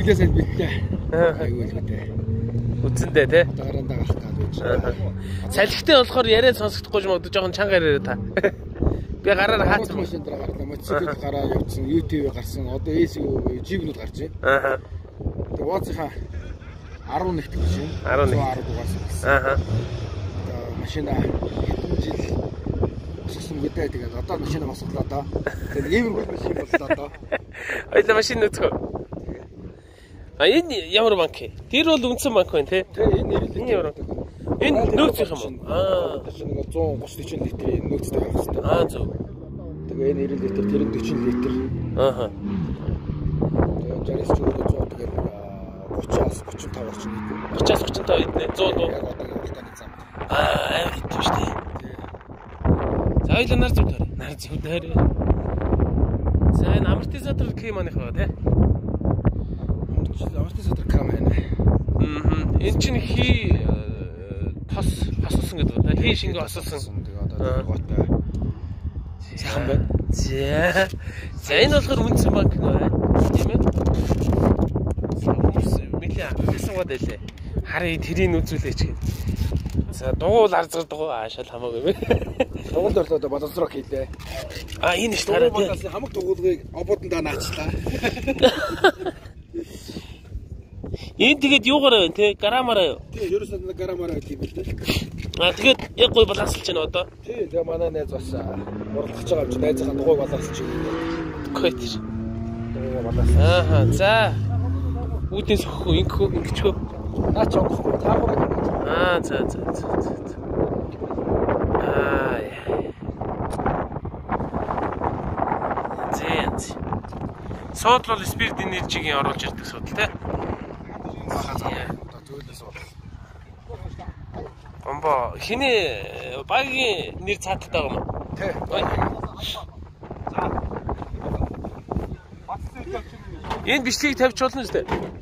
Нилээ сайн битээ. Айгүй л битээ. Үзэндээ те. Дараандаа гарах гад байж. Салхитай болохоор яриад сонсохдохгүй юм уу жоохон чанга яриа та. Би гараар хаац машин дээр гарлаа. Мотоцикл гараа явуулсан, YouTube гарсан. Одоо Jeep-нүүд гарч байна. Тэгээ Вооцынхаа 11 дэх машин. 11 дугаарсан. Машина хэдэн жил уссан гэдэг. Тэгээд одоо машина босглоо доо. Тэгээд иймэрхүү машин боллоо доо. Хоёлаа машин нөтгөө. Энэ ямар банк вэ? Тэр бол үндсэн банк байна те. Энэ ямар банк? Энэ нөөцийнх юм уу? Нэг 130-40 литрийн нөөцтэй байх хэрэгтэй. Зөв. Тэгээ энэ 90 литр, тэр 40 литр. Тэгээ 60 ч өөрөө 100 тэгээд 30-аас 35 орчим нэг. 30-аас 35 эднэ 100 дуу. Яг одоо уртаны зам. Амар хэвчээ шүү дээ. За хоёлаа нар зүг таарь. Нар зүг таарь. За энэ амортизатор кеманых байгаа те. Амортизатор кам байна. Энэ чинь хосолсон гэдэг байна. Хий шингээ хосолсон. Тэгээ одоо готой. Сайхан байна. За энэ болохоор үндсэн банк нэ. Тийм ээ. Хүмүүс мэлээ асуугаад байлээ. Харин тэрийг үзүүлээч гээд. За дугуул арзгалдаг аашаал хамаагүй бэ. Дугуул орлоо боловсроо хийлээ. Энэ ш тараа тийм. Хамаг дугуулгыг ободондоо наачлаа. Энэ тэгээд юугаар байна те? Грамаараа юу? Тийм, ерөөсөө грамаараа тийм л дээ. Тэгээд яг гой балансалж байна одоо. Тийм, тэгээ манай найз бас уралдаж байгаа юм чи найзынхаа дугуйг балансалж байна. Койтер. Дугуйг балансалж. За. Үүдээс өгөхгүй, ингэчхөө. Наач онгохгүй, таагаар. За. Зэнц. Содол бол спирт энержигийн оруулж ирдэг содол те. Бомбо хиний багийн нэр цааталтай байгаа юм уу? Тий. Энэ бичлэгийг тавьж болно шүү дээ.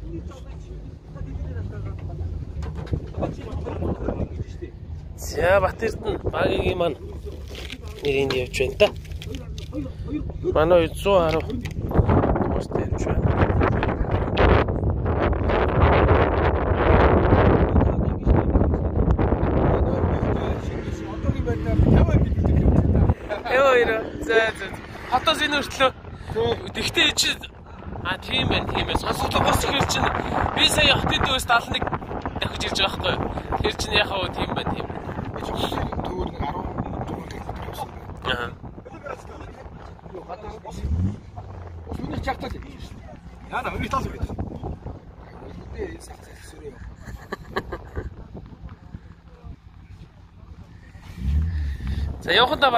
За Батэрдэн багийн маань нэрийг явж байна та. Манай 110 дуустай явж байна. За. Хотоос энэ өртлөө. Тэгтээ чи тийм байна. Сонсогдогоос ихэр чинь би сая хотын дөөс 71 дахиж ирж байгаа байхгүй юу? Тэр чинь яхаа тийм байна. Төвөр нэг 16 км явсан. Өсвөний чартал юм шүү дээ. Яна үгүй тал үү. Үгүй сах сүрээ. За явахта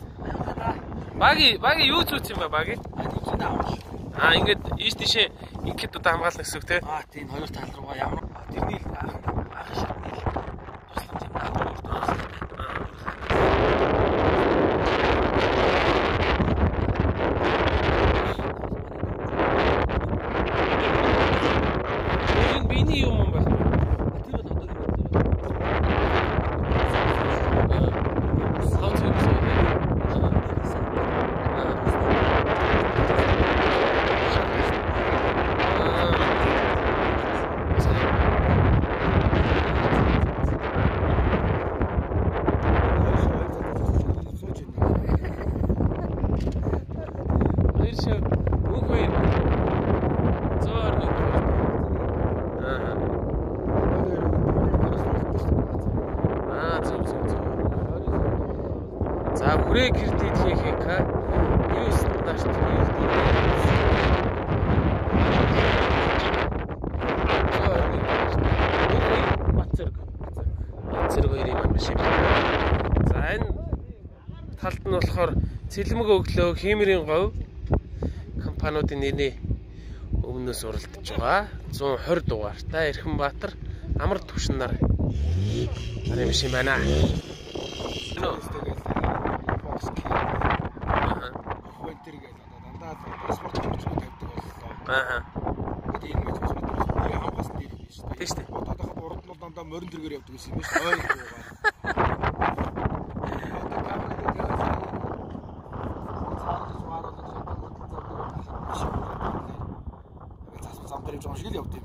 баги юу зүүц юм ба баги? Ингээд ийш тийшээ ингээд одоо хамгаална гэсэн үг те. Тийм хоёр тал руугаа ямар тэрний ах шатны тусламж юм байна. Энэ биний юм байна. Тэр бол одоо Хүрээ кредит хийх ка. Юу стандарт Бацэрэг хоёрын маань биш юм. За энэ талд нь болохоор цэлмэг өглөө Химэрийн говь компаниудын нэрний өмнөөс уралдаж байгаа. 120 дугаартай Эрхэнбаатар амар түвшин нар юм шиг байна. паспорт тавьдаг боллоо. Тэгээд энэ мэт паспорт хамгаас дээр юм шүү дээ. Тийм шүү дээ. Одоохоо урд нь дандаа морин зэргээр явдаг гэсэн юм шүү. Ой гоо. Зам дээр явж байгаа шиг л явдаг.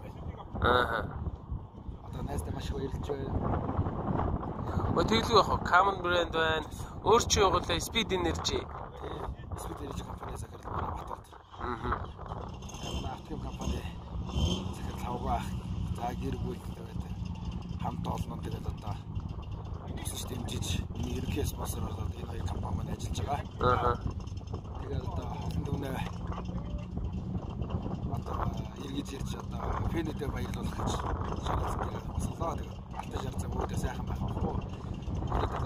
Тэглүү яах вэ? Common brand байна. Өөр чи явуулаа Speed Energy. Speed Energy компани захирал манай Батбат. Автоком компани захирал Хавгаах. За гэр бүл тэгээд хамт олно тэгээд одоо тусч дэмжиж миний ерөнхий спонсор болоод энэ хоёр компани маань ажиллаж байгаа. Тэгээд одоо хоолн дүнээ одоо эргэж ирж одоо фэнүүдээ баярлуулах гэж шаардсан. Тэгээд бас лоо тэгээд алтай жарцаг үүдээ сайхан байх байхгүй. Тэгээд